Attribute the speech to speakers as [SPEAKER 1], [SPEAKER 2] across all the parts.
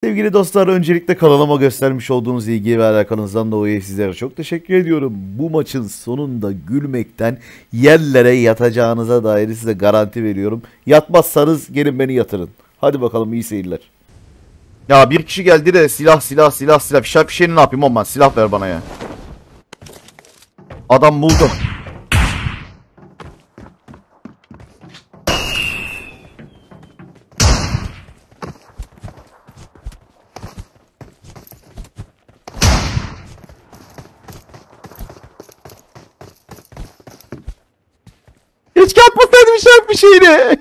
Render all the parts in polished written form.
[SPEAKER 1] Sevgili dostlar, öncelikle kanalıma göstermiş olduğunuz ilgi ve alakanızdan dolayı sizlere çok teşekkür ediyorum. Bu maçın sonunda gülmekten yerlere yatacağınıza dair size garanti veriyorum. Yatmazsanız gelin beni yatırın. Hadi bakalım, iyi seyirler. Ya bir kişi geldi de silah. Fişeğini ne yapayım aman, silah ver bana ya. Adam buldum. Keşke atmasaydım işaret fişeğini.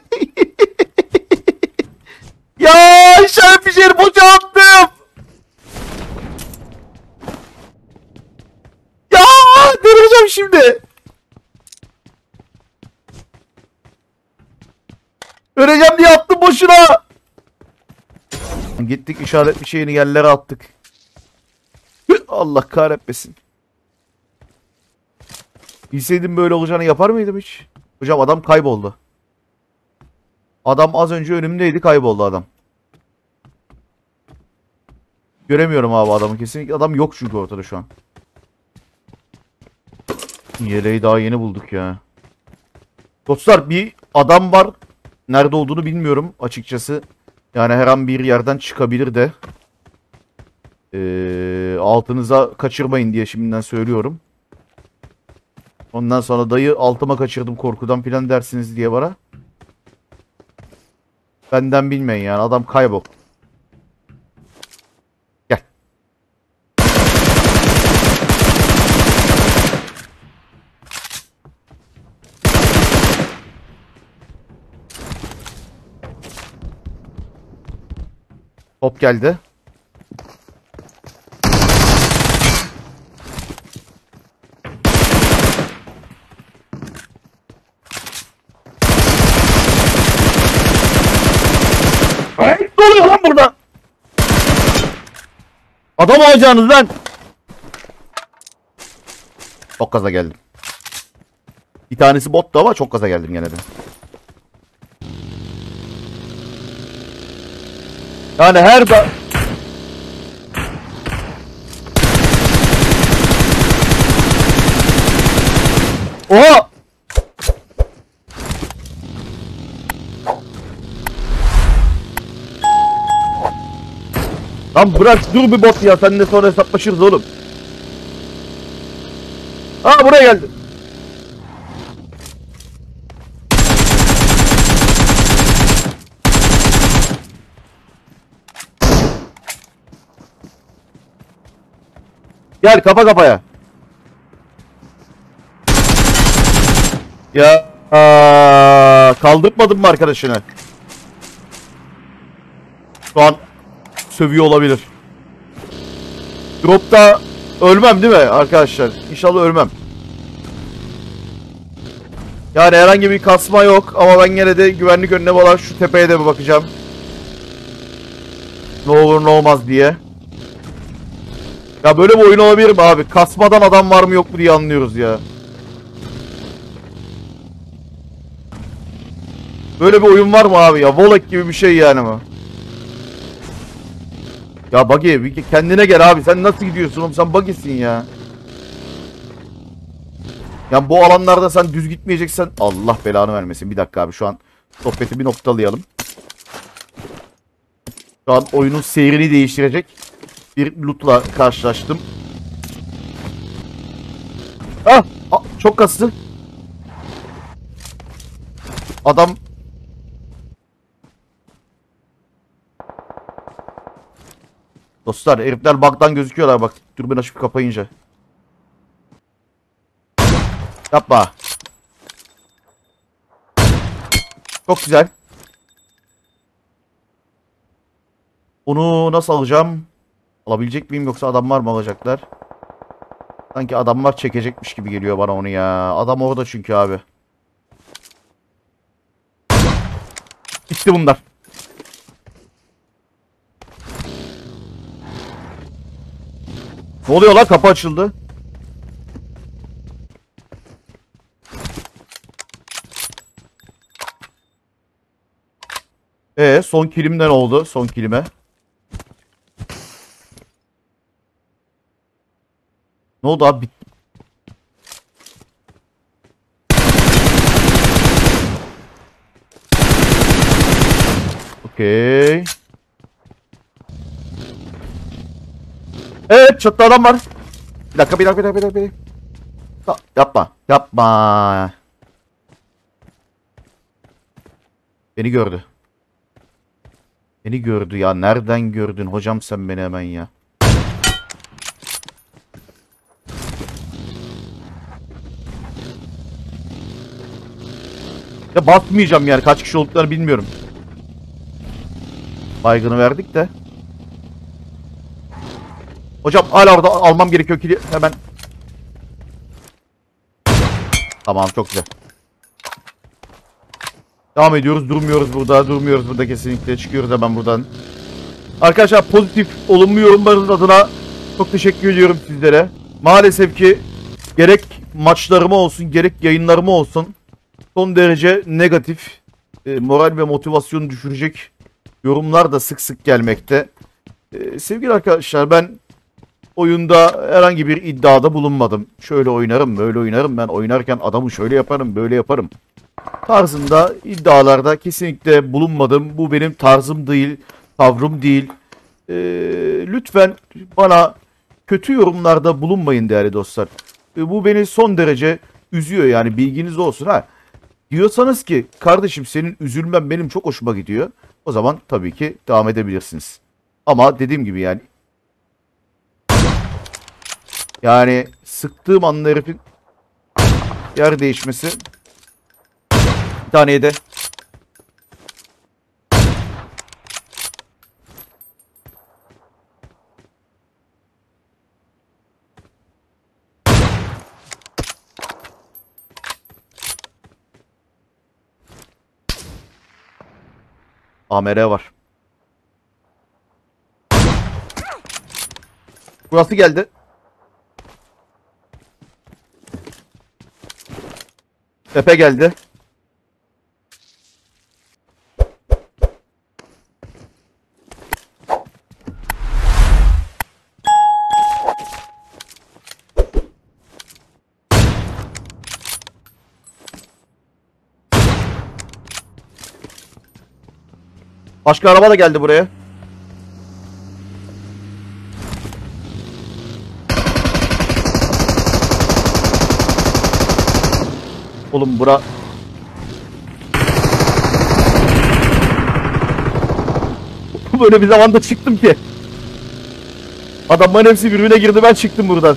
[SPEAKER 1] Ya işaret fişeğini boşa attım. Ya delireceğim şimdi. Öleceğim diye attım boşuna. Gittik işaret fişeğini yerlere attık. Allah kahretmesin. Bilseydim böyle olacağını yapar mıydım hiç? Hocam adam kayboldu. Adam az önce önümdeydi, kayboldu adam. Göremiyorum abi adamı kesinlikle. Adam yok çünkü ortada şu an. Yeleği daha yeni bulduk ya. Dostlar, bir adam var. Nerede olduğunu bilmiyorum açıkçası. Yani her an bir yerden çıkabilir de. Altınıza kaçırmayın diye şimdiden söylüyorum. Ondan sonra dayı altıma kaçırdım korkudan filan dersiniz diye bana. Benden bilmeyin yani, adam kaybol. Gel. Top geldi. Ne oluyor lan burada? Adam olacaksınız lan. Çok gaza geldim. Bir tanesi bottu ama çok gaza geldim gene de. Yani her da... Oha! Lan bırak, dur bir bot ya, seninle sonra hesaplaşırız oğlum. Ha, buraya geldi. Gel kafa kafaya. Ya kaldırmadın mı arkadaşını? Şu an sövüyor olabilir. Drop'ta ölmem değil mi arkadaşlar? İnşallah ölmem. Yani herhangi bir kasma yok ama ben gene de güvenlik önlemi olarak şu tepeye de bir bakacağım. Ne olur ne olmaz diye. Ya böyle bir oyun olabilir mi abi? Kasmadan adam var mı yok mu diye anlıyoruz ya. Böyle bir oyun var mı abi ya? Volek gibi bir şey yani mi? Ya Buggy, bir kendine gel abi. Sen nasıl gidiyorsun oğlum? Sen Buggy'sin ya. Ya bu alanlarda sen düz gitmeyeceksen Allah belanı vermesin. Bir dakika abi, şu an sohbeti bir noktalayalım. Şu an oyunun seyrini değiştirecek bir loot'la karşılaştım. Ah! Çok kastı. Adam... Dostlar, herifler bug'dan gözüküyorlar bak. Dürbün açıp kapayınca. Yapma. Çok güzel. Onu nasıl alacağım? Alabilecek miyim yoksa adamlar mı alacaklar? Sanki adamlar çekecekmiş gibi geliyor bana onu ya. Adam orada çünkü abi. Bitti bunlar. Ne oluyor lan? Kapı açıldı. Son kilimden oldu. Son kilime. Ne oldu abi? Okey. Evet, çatıda adam var. Bir dakika, bir dakika, bir dakika, bir dakika. Yapma, yapma. Beni gördü. Beni gördü ya. Nereden gördün hocam sen beni hemen ya? Ya basmayacağım yani. Kaç kişi olduklarını bilmiyorum. Baygını verdik de. Hocam hala orada almam gerekiyor ki hemen. Tamam, çok güzel. Devam ediyoruz. Durmuyoruz burada. Durmuyoruz burada kesinlikle. Çıkıyoruz hemen buradan. Arkadaşlar, pozitif, olumlu yorumlarınız adına çok teşekkür ediyorum sizlere. Maalesef ki gerek maçlarıma olsun, gerek yayınlarıma olsun son derece negatif, moral ve motivasyonu düşürecek yorumlar da sık sık gelmekte. Sevgili arkadaşlar, ben oyunda herhangi bir iddiada bulunmadım. Şöyle oynarım, böyle oynarım. Ben oynarken adamı şöyle yaparım, böyle yaparım tarzında iddialarda kesinlikle bulunmadım. Bu benim tarzım değil, tavrım değil. Lütfen bana kötü yorumlarda bulunmayın değerli dostlar. Bu beni son derece üzüyor, yani bilginiz olsun. Ha, diyorsanız ki kardeşim senin üzülmen benim çok hoşuma gidiyor. O zaman tabii ki devam edebilirsiniz. Ama dediğim gibi yani sıktığım anda herifin yer değişmesi. Bir taneye de AMR var. Burası geldi. Tepe geldi. Başka araba da geldi buraya. Oğlum bura... Böyle bir zamanda çıktım ki. Adamların hepsi birbirine girdi, ben çıktım buradan.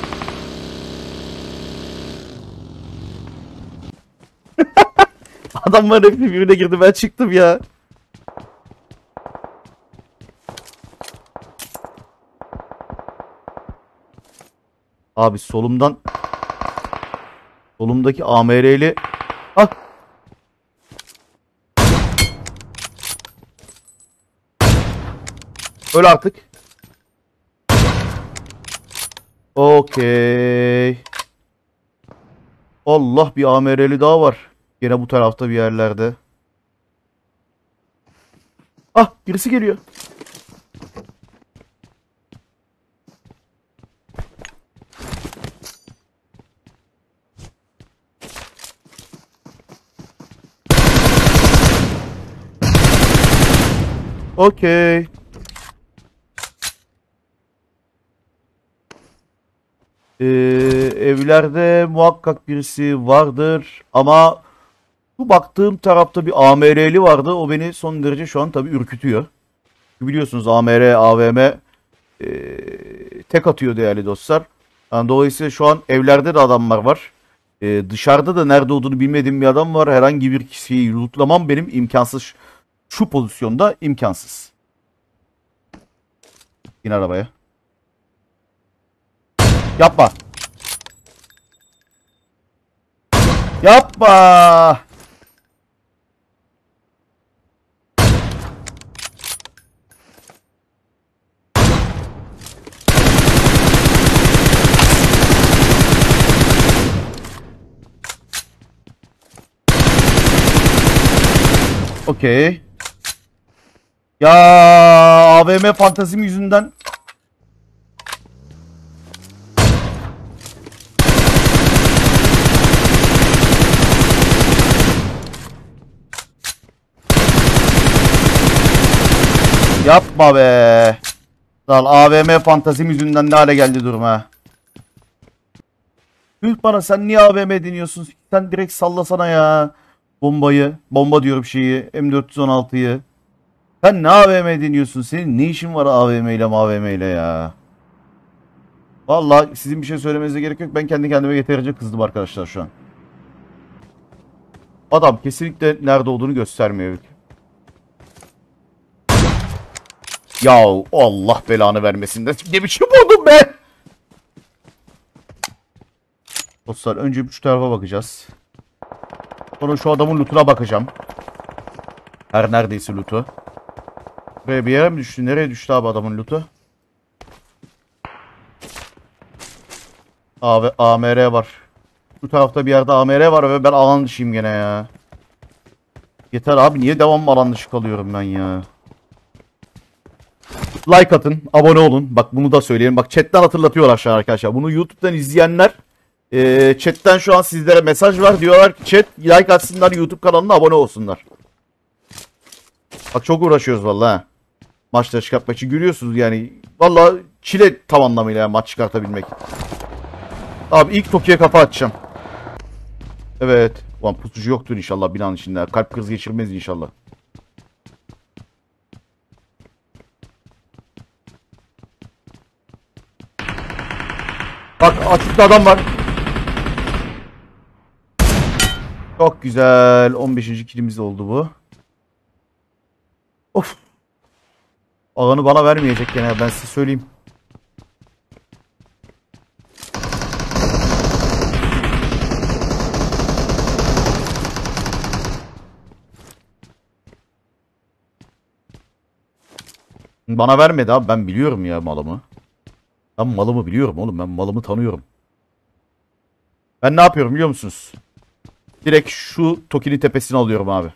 [SPEAKER 1] Adamların hepsi birbirine girdi, ben çıktım ya. Abi solumdaki AMR'li... Ah! Öl artık. Okey. Allah, bir AMR'li daha var. Yine bu tarafta bir yerlerde. Ah, birisi geliyor. Okey. Evlerde muhakkak birisi vardır ama bu baktığım tarafta bir AMR'li vardı. O beni son derece şu an tabii ürkütüyor. Biliyorsunuz AMR, AVM tek atıyor değerli dostlar. Yani dolayısıyla şu an evlerde de adamlar var. Dışarıda da nerede olduğunu bilmediğim bir adam var. Herhangi bir kişiyi lootlamam benim imkansız. Şu pozisyonda imkansız. Yine arabaya. Yapma. Yapma. Okey. Ya AVM fantazim yüzünden Yapma be. Lan AVM fantazim yüzünden ne hale geldi durum ha. Gül bana, sen niye AVM deniyorsun? Sen direkt sallasana ya. Bombayı. Bomba diyorum şeyi. M416'yı. Sen ne AVM deniyorsun? Senin ne işin var AVM ile AVM ile ya? Vallahi sizin bir şey söylemenize gerek yok. Ben kendi kendime yeterince kızdım arkadaşlar şu an. Adam kesinlikle nerede olduğunu göstermiyor. Ya Allah belanı vermesin de ne biçim oldum ben? Dostlar önce şu tarafa bakacağız. Sonra şu adamın lootuna bakacağım. Her neredeyse lootu. Buraya bir yere mi düştü? Nereye düştü abi adamın lootu? Abi AMR var. Bu tarafta bir yerde AMR var ve ben alan dışıyım gene ya. Yeter abi, niye devamlı alan dışı kalıyorum ben ya. Like atın, abone olun. Bak bunu da söyleyelim. Bak chatten hatırlatıyorlar aşağı arkadaşlar. Bunu YouTube'dan izleyenler chatten şu an sizlere mesaj var. Diyorlar ki chat like atsınlar, YouTube kanalına abone olsunlar. Bak çok uğraşıyoruz vallahi. Maçları çıkartmak için görüyorsunuz yani. Vallahi çile tam anlamıyla yani maç çıkartabilmek. Abi ilk Toki'ye kafa atacağım. Evet. Ulan pusucu yoktur inşallah binanın içinde. Kalp krizi geçirmez inşallah. Bak açıkta adam var. Çok güzel. 15. kilimiz oldu bu. Of. Alanı bana vermeyecek gene, ben size söyleyeyim. Bana vermedi abi, ben biliyorum ya malımı. Ben malımı biliyorum oğlum, ben malımı tanıyorum. Ben ne yapıyorum biliyor musunuz? Direkt şu Toki'nin tepesine alıyorum abi.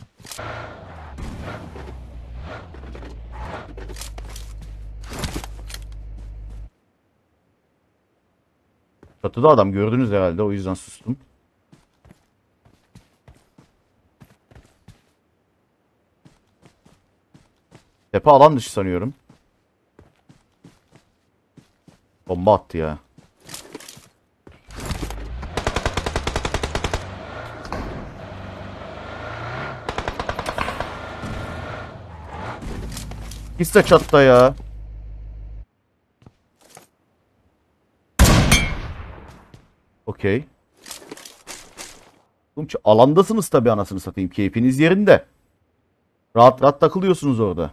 [SPEAKER 1] Çatıda adam gördünüz herhalde, o yüzden sustum. Tepe alan dışı sanıyorum. Bomba attı ya. İkisi de çatıda ya. Okey. Alandasınız tabii, anasını satayım. Keyfiniz yerinde. Rahat rahat takılıyorsunuz orada.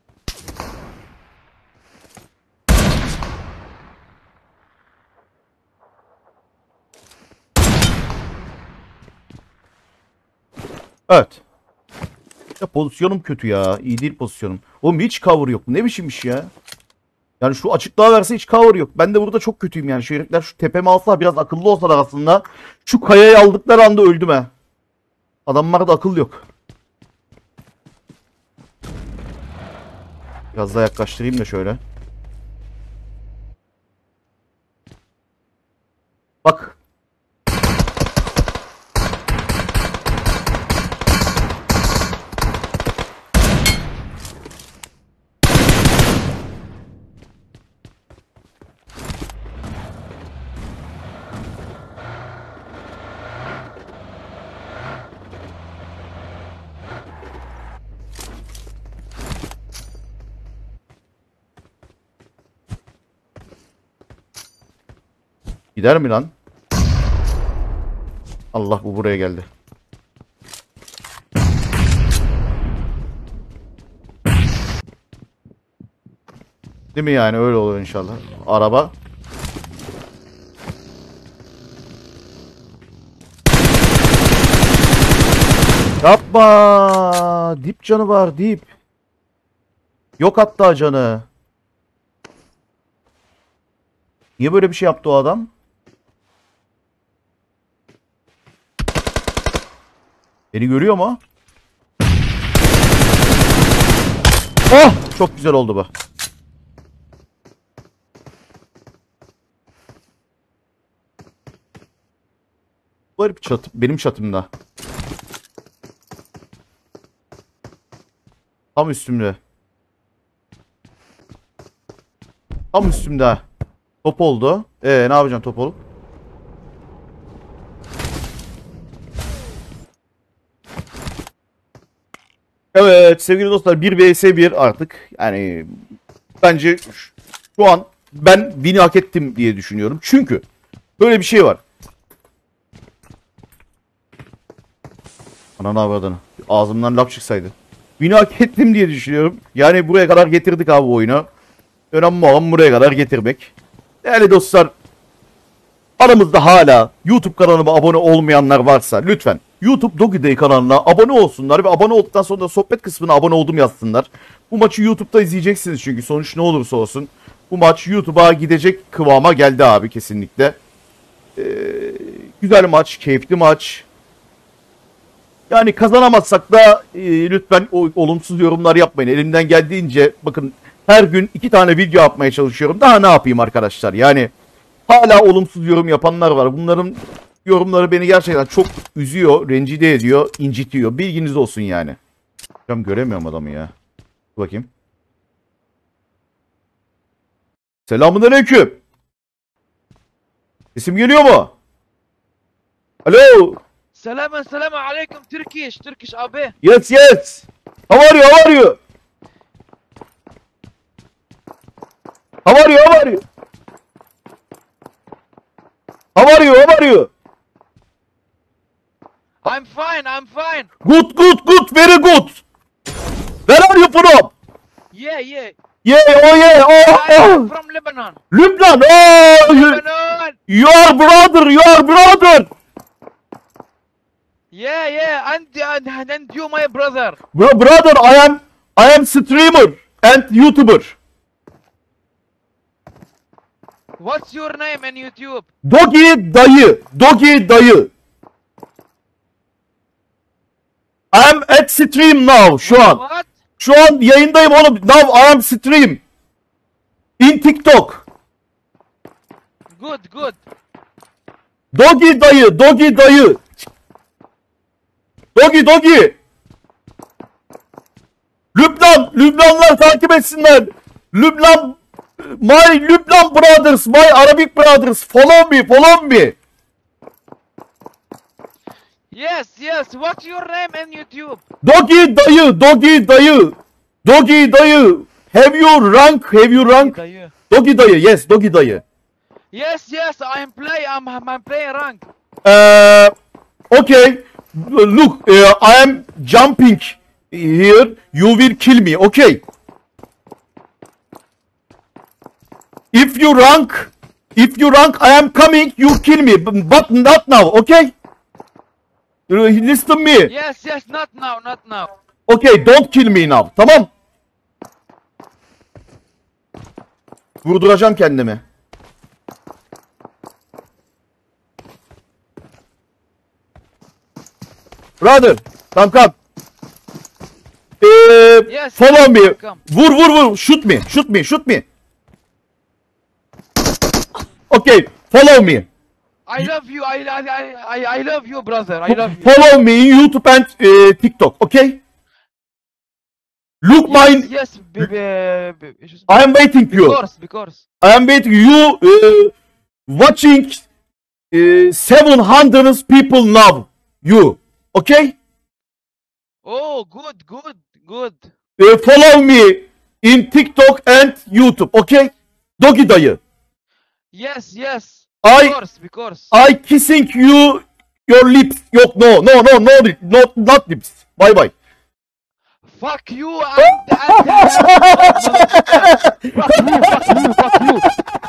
[SPEAKER 1] Evet. Ya pozisyonum kötü ya. İyi değil pozisyonum. Oğlum hiç cover yok. Ne biçim iş ya? Yani şu açıklığa verse hiç cover yok. Ben de burada çok kötüyüm yani. Şu herifler şu tepemi alsa, biraz akıllı olsalar aslında. Şu kayayı aldıkları anda öldüm ha. Adamlarda akıl yok. Biraz daha yaklaştırayım da şöyle. Bak. Gider mi lan? Allah, bu buraya geldi. Değil mi yani, öyle olur inşallah. Araba. Yapma. Dip canı var, dip. Yok hatta canı. Niye böyle bir şey yaptı o adam? Beni görüyor mu? Oh! Çok güzel oldu bu. Bu herif benim çatımda. Tam üstümde. Tam üstümde. Top oldu. Ne yapacaksın top olup? Evet sevgili dostlar 1 vs 1 artık. Yani bence şu an ben win'i hak ettim diye düşünüyorum. Çünkü böyle bir şey var. Ananı avradını. Ağzımdan laf çıksaydı. Win'i hak ettim diye düşünüyorum. Yani buraya kadar getirdik abi oyunu. Önemli olan buraya kadar getirmek. Değerli dostlar. Aramızda hala YouTube kanalıma abone olmayanlar varsa lütfen YouTube Dogi Day kanalına abone olsunlar ve abone olduktan sonra da sohbet kısmına abone oldum yazsınlar. Bu maçı YouTube'da izleyeceksiniz çünkü sonuç ne olursa olsun. Bu maç YouTube'a gidecek kıvama geldi abi kesinlikle. Güzel maç, keyifli maç. Yani kazanamazsak da lütfen olumsuz yorumlar yapmayın. Elimden geldiğince bakın her gün 2 tane video yapmaya çalışıyorum. Daha ne yapayım arkadaşlar yani. Hala olumsuz yorum yapanlar var. Bunların yorumları beni gerçekten çok üzüyor, rencide ediyor, incitiyor. Bilginiz olsun yani. Hocam göremiyorum adamı ya. Bakayım. Selamünaleyküm. Sesim geliyor mu? Alo.
[SPEAKER 2] Selam aleyküm Turkish abi.
[SPEAKER 1] Yes yes. How are you? How are you? How are you? How are you? How are you? How are you?
[SPEAKER 2] I'm fine.
[SPEAKER 1] Good, good, good, very good. Where are you from?
[SPEAKER 2] Yeah.
[SPEAKER 1] Yeah, oh yeah,
[SPEAKER 2] I'm
[SPEAKER 1] oh.
[SPEAKER 2] from Lebanon.
[SPEAKER 1] Lebanon, oh,
[SPEAKER 2] Lebanon.
[SPEAKER 1] your brother.
[SPEAKER 2] Yeah. And you, my brother.
[SPEAKER 1] Brother, I am streamer and YouTuber.
[SPEAKER 2] What's your name on YouTube?
[SPEAKER 1] Dogi dayı. I am at stream now şu an.
[SPEAKER 2] What?
[SPEAKER 1] Şu an yayındayım oğlum. Now I am stream. In TikTok.
[SPEAKER 2] Good.
[SPEAKER 1] Dogi dayı. Dogi. Lübnanlar takip etsinler. My Lübnan brothers, my Arabic brothers, follow me.
[SPEAKER 2] Yes. What's your name on YouTube?
[SPEAKER 1] Dogi dayı. Have you rank?
[SPEAKER 2] Dayı.
[SPEAKER 1] Dogi dayı, yes, Dogi dayı.
[SPEAKER 2] Yes. I'm playing rank.
[SPEAKER 1] Okay. Look, I am jumping here. You will kill me, okay? If you rank, I am coming. You kill me, but not now, okay? Listen to me.
[SPEAKER 2] Yes. Not now.
[SPEAKER 1] Okay, don't kill me now. Tamam? Vurduracağım kendimi. Brother, come.
[SPEAKER 2] Yes.
[SPEAKER 1] Follow me.
[SPEAKER 2] Come.
[SPEAKER 1] Vur. Shoot me. Okay, follow me.
[SPEAKER 2] I love you. I love you, brother. I love you.
[SPEAKER 1] Follow me in YouTube and TikTok, okay? Look mine.
[SPEAKER 2] Yes.
[SPEAKER 1] I am waiting you.
[SPEAKER 2] Because.
[SPEAKER 1] I am waiting you. Watching 700 people now. You, okay?
[SPEAKER 2] Oh, good.
[SPEAKER 1] Follow me in TikTok and YouTube, okay? Dogi dayı.
[SPEAKER 2] Yes. Because.
[SPEAKER 1] I kissing you your lips. Yok, no, not lips. Bye.
[SPEAKER 2] Fuck you and fuck you.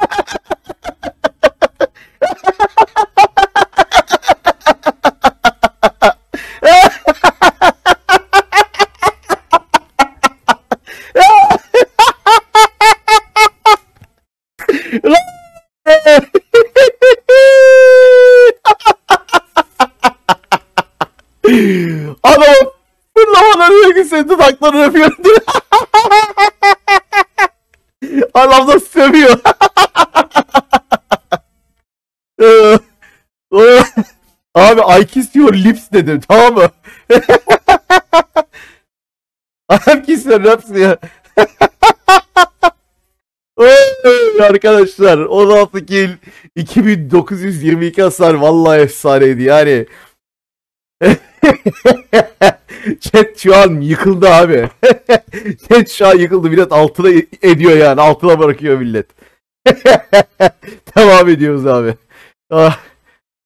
[SPEAKER 1] Adam fırlamadan diyor ki senin dudaklarını öpüyorum diyor. Adam da sövüyor. Abi I kiss your lips dedim, tamam mı? I kiss your lips ya. Oy, arkadaşlar 16 kill 2922 hasar vallahi efsaneydi yani. Chat şu an yıkıldı abi. Chat şu an yıkıldı. Millet altına ediyor yani. Altına bırakıyor millet. Devam ediyoruz abi. Ah.